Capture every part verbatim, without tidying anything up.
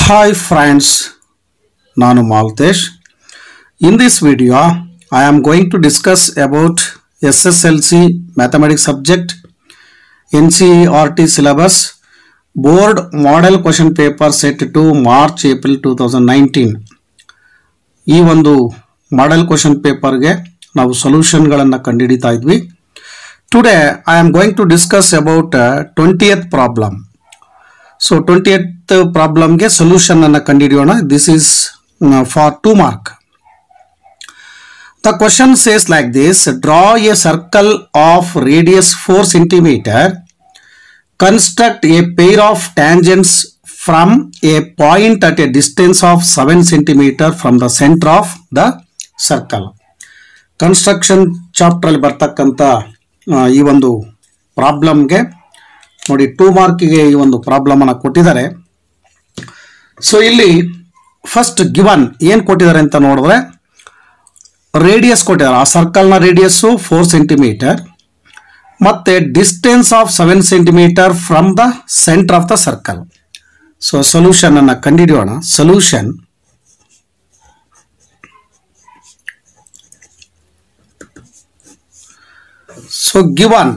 Hi friends, Nanu Maltesh. In this video, I am going to discuss about S S L C Mathematics subject, N C E R T syllabus, Board Model Question Paper Set two March April two thousand nineteen. ಈ ಒಂದು model question ಪೇಪರ್ಗೆ ನಾವು ಸೊಲ್ಯೂಷನ್ಗಳನ್ನು ಕಂಡುಹಿಡಿತಾ ಇದ್ವಿ. Today I am going to discuss about twentieth problem. So twentieth ಪ್ರಾಬ್ಲಮ್ಗೆ solution ಅನ್ನು ಕಂಡುಹಿಡಿಯೋಣ. This is for two mark. The question says like this: draw a circle of radius four centimeter, construct a pair of tangents from a point at a distance of seven centimeter from the center of the circle. Construction chapter ಅಲ್ಲಿ ಬರ್ತಕ್ಕಂಥ ಈ ಒಂದು ಪ್ರಾಬ್ಲಮ್ಗೆ ನೋಡಿ two ಮಾರ್ಕಿಗೆ ಈ ಒಂದು problem ಅನ್ನು ಕೊಟ್ಟಿದ್ದಾರೆ. So ಇಲ್ಲಿ ಫಸ್ಟ್ ಗಿವನ್ ಏನು ಕೊಟ್ಟಿದ್ದಾರೆ ಅಂತ ನೋಡಿದ್ರೆ ರೇಡಿಯಸ್ ಕೊಟ್ಟಿದ್ದಾರೆ. ಆ ಸರ್ಕಲ್ನ ರೇಡಿಯಸ್ಸು ಫೋರ್ ಸೆಂಟಿಮೀಟರ್ ಮತ್ತೆ distance of seven centimeter from the center of the circle. So solution ಅನ್ನ ಕಂಡುಹಿಡಿಯೋಣ. Solution so given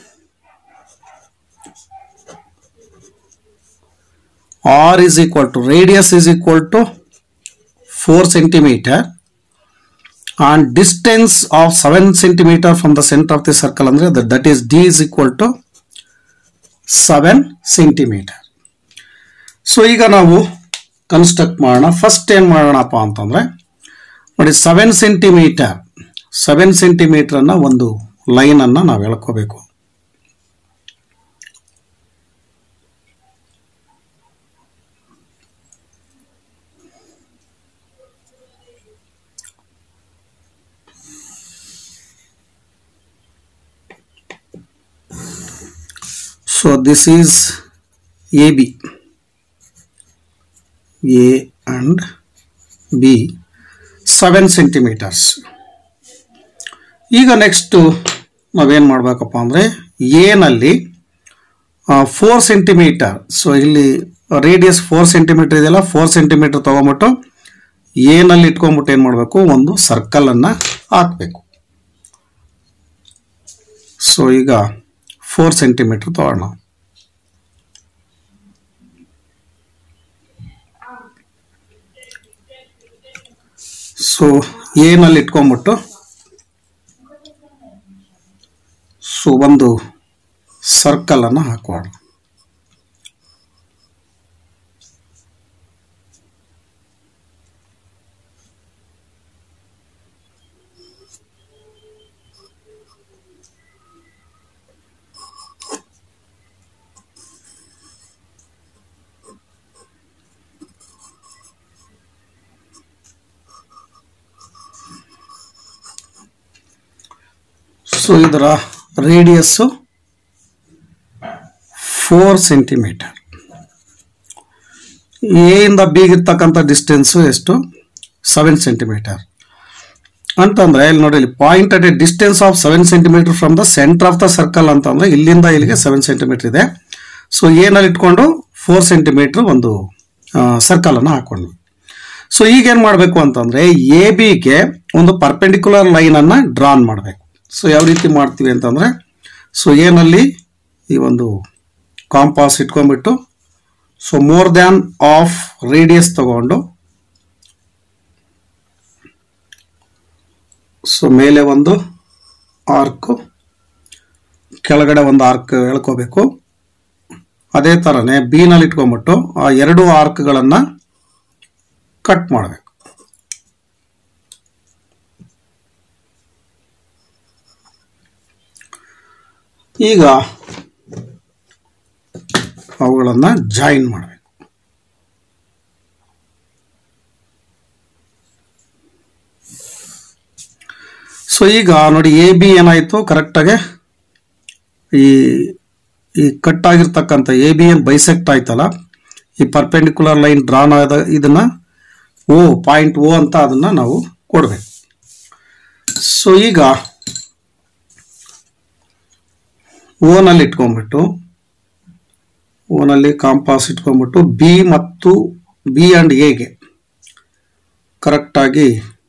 R is equal to radius is equal to four centimeter and distance of seven centimeter from the center of the circle andre that, that is D is equal to seven centimeter. So ಈಗ ನಾವು construct ಮಾಡೋಣ. First ಏನು ಮಾಡೋಣಪ್ಪ ಅಂತಂದ್ರೆ ನೋಡಿ seven centimetre seven centimetre ಅನ್ನ ಒಂದು line ಅನ್ನ ನಾವು ಎಳ್ಕೋಬೇಕು. So this is A B, A and B, seven centimeters. ಈಗ ನೆಕ್ಸ್ಟ್ ನಾವೇನು ಮಾಡಬೇಕಪ್ಪ ಅಂದರೆ ಎ ನಲ್ಲಿ ಫೋರ್ ಸೆಂಟಿಮೀಟರ್. ಸೊ ಇಲ್ಲಿ ರೇಡಿಯಸ್ ಫೋರ್ ಸೆಂಟಿಮೀಟರ್ ಇದೆಯಲ್ಲ, ಫೋರ್ ಸೆಂಟಿಮೀಟರ್ ತೊಗೊಂಬಿಟ್ಟು ಎ ನಲ್ಲಿ ಇಟ್ಕೊಂಡ್ಬಿಟ್ಟು ಏನು ಮಾಡಬೇಕು, ಒಂದು ಸರ್ಕಲ್ ಅನ್ನು ಹಾಕಬೇಕು. ಸೊ ಈಗ ಫೋರ್ ಸೆಂಟಿಮೀಟರ್ ತಗೋಣ. ಸೊ ಏನಲ್ಲಿ ಇಟ್ಕೊಂಡ್ಬಿಟ್ಟು ಸೊ ಒಂದು ಸರ್ಕಲ್ ಅನ್ನು ಹಾಕೋಣ. ಸೊ ಇದರ ರೇಡಿಯಸ್ಸು ಫೋರ್ ಸೆಂಟಿಮೀಟರ್. ಎ ಇಂದ ಬಿಗೆ ಇರ್ತಕ್ಕಂಥ ಡಿಸ್ಟೆನ್ಸು ಎಷ್ಟು, ಸೆವೆನ್ ಸೆಂಟಿಮೀಟರ್ ಅಂತಂದರೆ ಇಲ್ಲಿ ನೋಡಿ, ಇಲ್ಲಿ point at a distance of seven centimeter from the center of the circle ಅಂತಂದರೆ ಇಲ್ಲಿಂದ ಇಲ್ಲಿಗೆ ಸೆವೆನ್ ಸೆಂಟಿಮೀಟರ್ ಇದೆ. ಸೊ ಏನಲ್ಲಿ ಇಟ್ಕೊಂಡು ಫೋರ್ ಸೆಂಟಿಮೀಟರ್ ಒಂದು ಸರ್ಕಲನ್ನು ಹಾಕ್ಕೊಂಡ್ವಿ. ಸೊ ಈಗೇನು ಮಾಡಬೇಕು ಅಂತಂದರೆ ಎ ಬಿಗೆ ಒಂದು ಪರ್ಪೆಂಡಿಕ್ಯುಲರ್ ಲೈನನ್ನು ಡ್ರಾನ್ ಮಾಡಬೇಕು. ಸೊ ಯಾವ ರೀತಿ ಮಾಡ್ತೀವಿ ಅಂತಂದರೆ ಸೊ ಏನಲ್ಲಿ ಈ ಒಂದು ಕಾಂಪಾಸ್ ಇಟ್ಕೊಂಡ್ಬಿಟ್ಟು so more than of radius ತಗೊಂಡು ಸೊ ಮೇಲೆ ಒಂದು ಆರ್ಕ್, ಕೆಳಗಡೆ ಒಂದು ಆರ್ಕ್ ಎಳ್ಕೋಬೇಕು. ಅದೇ ಥರನೇ ಬಿ ನಲ್ಲಿ ಇಟ್ಕೊಂಡ್ಬಿಟ್ಟು ಆ ಎರಡು ಆರ್ಕ್ಗಳನ್ನು ಕಟ್ ಮಾಡಬೇಕು. ಈಗ ಅವುಗಳನ್ನು ಜಾಯಿನ್ ಮಾಡಬೇಕು. ಸೊ ಈಗ ನೋಡಿ ಎ ಬಿ ಏನಾಯಿತು, ಕರೆಕ್ಟಾಗಿ ಈ ಈ ಕಟ್ ಆಗಿರ್ತಕ್ಕಂಥ ಎ ಬಿ ಏನು ಬೈಸೆಕ್ಟ್ ಆಯ್ತಲ್ಲ, ಈ ಪರ್ಪೆಂಡಿಕ್ಯುಲರ್ ಲೈನ್ ಡ್ರಾನ್ ಆದ ಇದನ್ನ ಓ ಪಾಯಿಂಟ್ ಓ ಅಂತ ಅದನ್ನು ನಾವು ಕೊಡಬೇಕು. ಸೊ ಈಗ ಓನಲ್ಲಿ ಇಟ್ಕೊಂಡ್ಬಿಟ್ಟು ಓನಲ್ಲಿ ಕಾಂಪಾಸ್ ಇಟ್ಕೊಂಡ್ಬಿಟ್ಟು ಬಿ ಮತ್ತು ಬಿ ಅಂಡ್ ಎಗೆ ಕರೆಕ್ಟಾಗಿ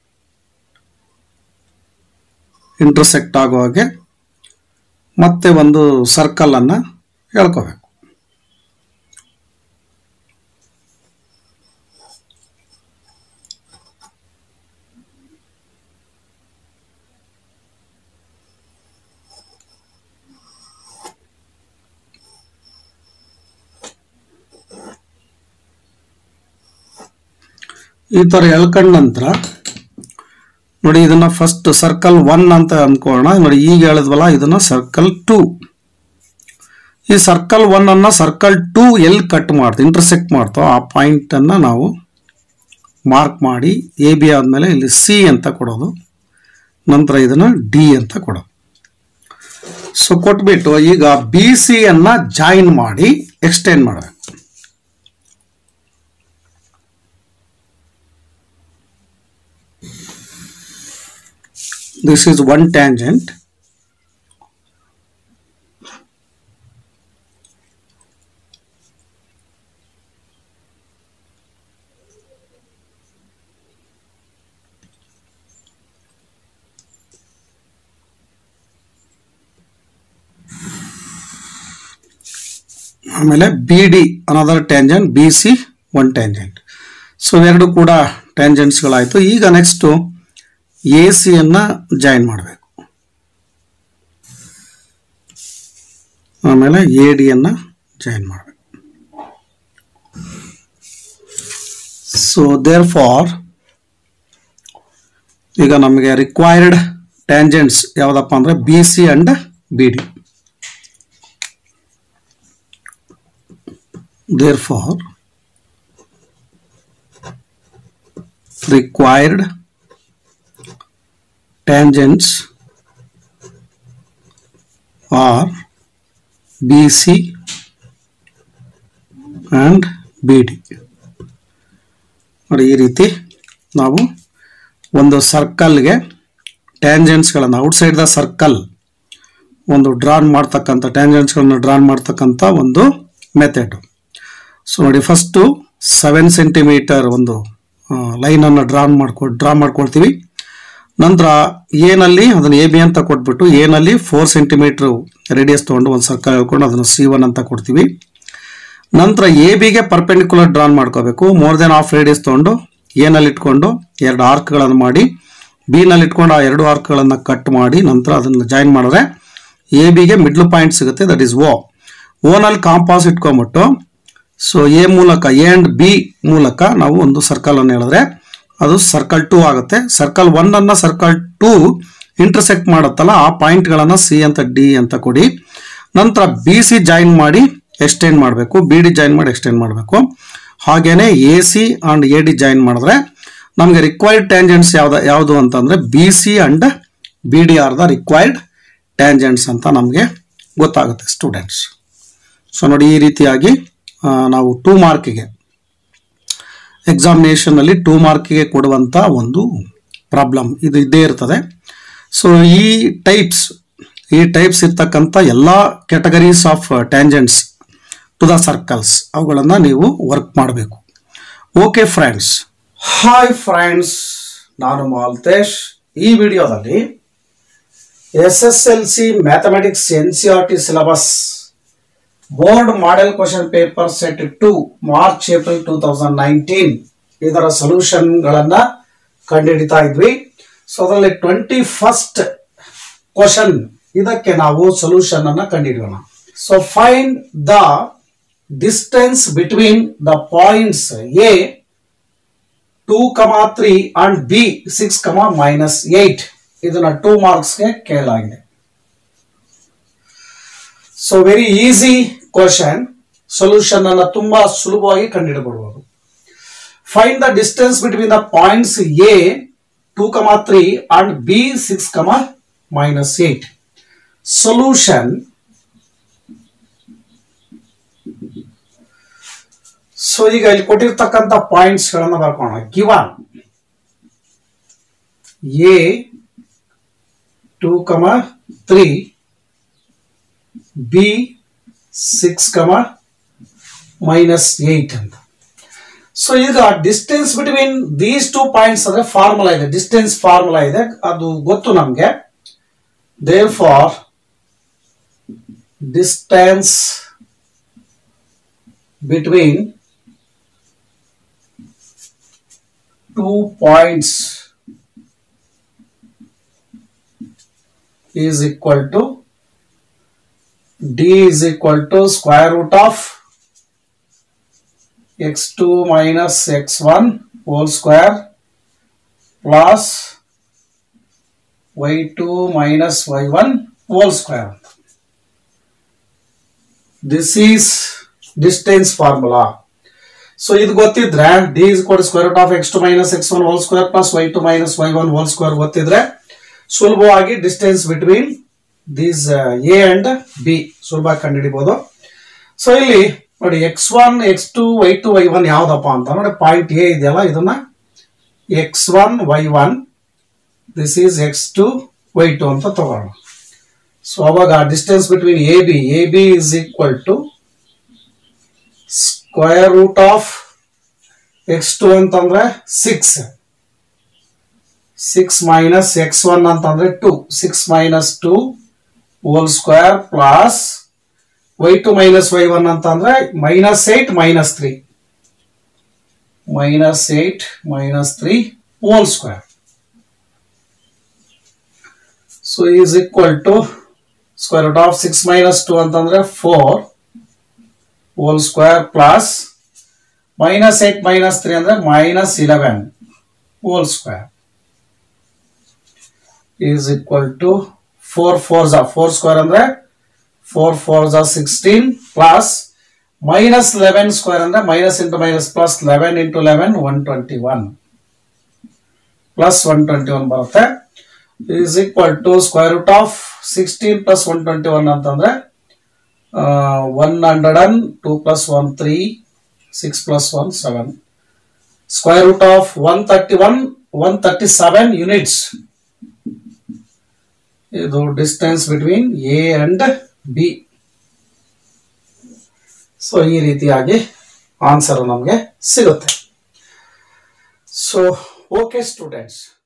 ಇಂಟರ್ಸೆಕ್ಟ್ ಆಗೋ ಹಾಗೆ ಮತ್ತೆ ಒಂದು ಸರ್ಕಲನ್ನು ಹೇಳ್ಕೋಬೇಕು. ಈ ಥರ ಎಳ್ಕೊಂಡ ನಂತರ ನೋಡಿ, ಇದನ್ನ ಫಸ್ಟ್ ಸರ್ಕಲ್ ಒನ್ ಅಂತ ಅಂದ್ಕೊಳ್ಳೋಣ. ನೋಡಿ, ಈಗ ಹೇಳಿದ್ವಲ್ಲ, ಇದನ್ನ ಸರ್ಕಲ್ ಟೂ. ಈ ಸರ್ಕಲ್ ಒನ್ ಅನ್ನ ಸರ್ಕಲ್ ಟೂ ಎಲ್ಲಿ ಕಟ್ ಮಾಡ್ತೀವಿ, ಇಂಟರ್ಸೆಕ್ಟ್ ಮಾಡ್ತೋ ಆ ಪಾಯಿಂಟ್ ಅನ್ನ ನಾವು ಮಾರ್ಕ್ ಮಾಡಿ ಎ ಬಿ ಆದ್ಮೇಲೆ ಇಲ್ಲಿ ಸಿ ಅಂತ ಕೊಡೋದು, ನಂತರ ಇದನ್ನ ಡಿ ಅಂತ ಕೊಡೋದು. ಸೊ ಕೊಟ್ಬಿಟ್ಟು ಈಗ ಬಿ ಸಿ ಅನ್ನ ಜಾಯಿನ್ ಮಾಡಿ ಎಕ್ಸ್ಟೆಂಡ್ ಮಾಡಬೇಕು. This is one tangent. ಆಮೇಲೆ B D another tangent, B C one tangent. So ಎರಡು ಕೂಡ ಟ್ಯಾಂಜೆಂಟ್ಸ್ಗಳಾಯಿತು. ಈಗ ನೆಕ್ಸ್ಟು ಎ ಸಿ ಅನ್ನ ಜಾಯಿನ್ ಮಾಡಬೇಕು. ಆಮೇಲೆ ಎ ಡಿ ಅನ್ನ ಜಾಯಿನ್ ಮಾಡಬೇಕು. ಸೊ ದೇರ್ ಫಾರ್ ಈಗ ನಮಗೆ ರಿಕ್ವೈರ್ಡ್ ಟ್ಯಾಂಜೆಂಟ್ಸ್ ಯಾವುದಪ್ಪ ಅಂದ್ರೆ B C and B D. Therefore required tangents are B C and B D. ನೋಡಿ, ಈ ರೀತಿ ನಾವು ಒಂದು ಸರ್ಕಲ್ಗೆ ಟ್ಯಾಂಜೆಂಟ್ಸ್ಗಳನ್ನು ಔಟ್ಸೈಡ್ ದ ಸರ್ಕಲ್ ಒಂದು ಡ್ರಾನ್ ಮಾಡ್ತಕ್ಕಂಥ ಟ್ಯಾಂಜೆಂಟ್ಸ್ಗಳನ್ನು ಡ್ರಾನ್ ಮಾಡ್ತಕ್ಕಂಥ ಒಂದು ಮೆಥಡ್. ಸೊ ನೋಡಿ, ಫಸ್ಟು ಸೆವೆನ್ ಸೆಂಟಿಮೀಟರ್ ಒಂದು ಲೈನನ್ನು ಡ್ರಾನ್ ಮಾಡ್ಕೊ ಡ್ರಾ ಮಾಡ್ಕೊಳ್ತೀವಿ. ನಂತರ ಏನಲ್ಲಿ ಅದನ್ನು ಎ ಬಿ ಅಂತ ಕೊಟ್ಬಿಟ್ಟು ಏನಲ್ಲಿ ಫೋರ್ ಸೆಂಟಿಮೀಟರ್ ರೇಡಿಯಸ್ ತೊಗೊಂಡು ಒಂದು ಸರ್ಕಲ್ ಹೇಳ್ಕೊಂಡು ಅದನ್ನು ಸಿ ಒನ್ ಅಂತ ಕೊಡ್ತೀವಿ. ನಂತರ ಎ ಬಿಗೆ ಪರ್ಪೆಂಡಿಕ್ಯುಲರ್ ಡ್ರಾನ್ ಮಾಡ್ಕೋಬೇಕು. ಮೋರ್ ದೆನ್ ಹಾಫ್ ರೇಡಿಯಸ್ ತೊಗೊಂಡು ಏನಲ್ಲಿ ಇಟ್ಕೊಂಡು ಎರಡು ಆರ್ಕ್ಗಳನ್ನು ಮಾಡಿ ಬಿ ನಲ್ಲಿ ಇಟ್ಕೊಂಡು ಆ ಎರಡು ಆರ್ಕ್ಗಳನ್ನು ಕಟ್ ಮಾಡಿ ನಂತರ ಅದನ್ನು ಜಾಯಿನ್ ಮಾಡಿದ್ರೆ ಎ ಬಿಗೆ ಮಿಡ್ಲ್ ಪಾಯಿಂಟ್ ಸಿಗುತ್ತೆ, ದಟ್ ಈಸ್ ಓ. ಓನಲ್ಲಿ ಕಾಂಪಾಸ್ ಇಟ್ಕೊಂಡ್ಬಿಟ್ಟು ಸೊ ಎ ಮೂಲಕ ಎ ಅಂಡ್ ಬಿ ಮೂಲಕ ನಾವು ಒಂದು ಸರ್ಕಲ್ ಅನ್ನು ಹೇಳಿದ್ರೆ ಅದು ಸರ್ಕಲ್ ಟೂ ಆಗುತ್ತೆ. ಸರ್ಕಲ್ ಒನ್ ಅನ್ನ ಸರ್ಕಲ್ ಟೂ ಇಂಟರ್ಸೆಕ್ಟ್ ಮಾಡುತ್ತಲ್ಲ ಆ ಪಾಯಿಂಟ್ಗಳನ್ನ ಸಿ ಅಂತ ಡಿ ಅಂತ ಕೊಡಿ. ನಂತರ ಬಿ ಸಿ ಜಾಯಿನ್ ಮಾಡಿ ಎಕ್ಸ್ಟೆಂಡ್ ಮಾಡಬೇಕು, ಬಿ ಡಿ ಜಾಯಿನ್ ಮಾಡಿ ಎಕ್ಸ್ಟೆಂಡ್ ಮಾಡಬೇಕು. ಹಾಗೇನೆ A C and A D join ಮಾಡಿದ್ರೆ ನಮಗೆ ರಿಕ್ವೈರ್ಡ್ ಟ್ಯಾಂಜೆಂಟ್ಸ್ ಯಾವ್ದು ಯಾವುದು ಅಂತಂದ್ರೆ B C and B D are the required tangents ಅಂತ ನಮಗೆ ಗೊತ್ತಾಗುತ್ತೆ ಸ್ಟೂಡೆಂಟ್ಸ್. ಸೊ ನೋಡಿ, ಈ ರೀತಿಯಾಗಿ ನಾವು ಟೂ ಮಾರ್ಕಿಗೆ ಎಕ್ಸಾಮಿನೇಷನ್ ಅಲ್ಲಿ ಟೂ ಮಾರ್ಕಿಗೆ ಕೊಡುವಂತ ಒಂದು ಪ್ರಾಬ್ಲಮ್ ಇದು ಇದ್ದೇ ಇರ್ತದೆ. ಸೊ ಈ ಟೈಪ್ಸ್ ಈ ಟೈಪ್ಸ್ ಇರ್ತಕ್ಕಂಥ ಎಲ್ಲ categories of tangents to the circles ಅವುಗಳನ್ನ ನೀವು ವರ್ಕ್ ಮಾಡಬೇಕು. ಓಕೆ ಫ್ರೆಂಡ್ಸ್, ಹಾಯ್ ಫ್ರೆಂಡ್ಸ್, ನಾನು ಮಾಲ್ತೇಶ್. ಈ ವಿಡಿಯೋದಲ್ಲಿ S S L C mathematics N C R T syllabus board model question paper set two March April two thousand nineteen ಇದರ solution ಗಳನ್ನ ಕಂಡುಹಿಡಿತಾ ಇದ್ವಿ. ಸೊ ಅದರಲ್ಲಿ ಟ್ವೆಂಟಿ ಫಸ್ಟ್ ಕ್ವಶನ್ ಇದಕ್ಕೆ ನಾವು ಸೊಲ್ಯೂಷನ್ ಅನ್ನ ಕಂಡುಹಿಡಿಯೋಣ. So find the distance between the points A two comma three and B six comma minus eight. ಇದನ್ನ ಟೂ ಮಾರ್ಕ್ಸ್ಗೆ ಕೇಳಲಾಗಿದೆ. So very easy question, solution ಅನ್ನ ತುಂಬಾ ಸುಲಭವಾಗಿ ಕಂಡುಹಿಡಬಹುದು. Find the distance between the points A two comma three and B six comma minus eight. Solution so ಈಗ ಇಲ್ಲಿ ಕೊಟ್ಟಿರ್ತಕ್ಕಂಥ ಪಾಯಿಂಟ್ಸ್ ಗಳನ್ನ ಬರ್ಕೋಣ. Given A two comma three B six comma minus eight ಅಂತ. ಸೊ ಈಗ distance between these two points ಅಂದ್ರೆ formula ಇದೆ, distance formula ಇದೆ, ಅದು ಗೊತ್ತು ನಮ್ಗೆ. Therefore distance between two points is equal to d is equal to square root of x two minus x one whole square plus y two minus y one whole square. This is distance formula. So ಇದು ಗೊತ್ತಿದ್ರೆ d is equal to square root of x two minus x one whole square plus y two minus y one whole square ಗೊತ್ತಿದ್ರೆ ಸುಲಭವಾಗಿ distance between these A and B ಸುಲಭವಾಗಿ ಕಂಡುಹಿಡಿಬಹುದು. So ಇಲ್ಲಿ ನೋಡಿ x one x two y two y one ಯಾವ್ದಪ್ಪ ಅಂತ ನೋಡಿ, point A ಇದೆಯಲ್ಲ ಇದನ್ನ x one y one, this is x two y two ಅಂತ ತಗೋಣ. ಸೊ ಅವಾಗ distance between A B A B is equal to square root of x two ಅಂತಂದ್ರೆ six, six minus x one ಅಂತಂದ್ರೆ two, six minus two hole square plus y two minus y one ಅಂತಂದ್ರೆ minus eight minus three, minus eight minus three whole square. So is equal to square root of six minus two ಅಂತಂದ್ರೆ four whole square plus minus eight minus three ಅಂದ್ರೆ minus eleven whole square is equal to four fours are four square andre four fours are sixteen plus minus eleven square andre minus into minus plus eleven into eleven one twenty-one plus one twenty-one barutte is equal to square root of sixteen plus one twenty-one antandre uh, one hundred two plus one three, six plus one seven, square root of one thirty-one one thirty-seven units. ಇದು distance between A and B. So ಈ ರೀತಿಯಾಗಿ answer ನಮಗೆ ಸಿಗುತ್ತೆ. So okay students.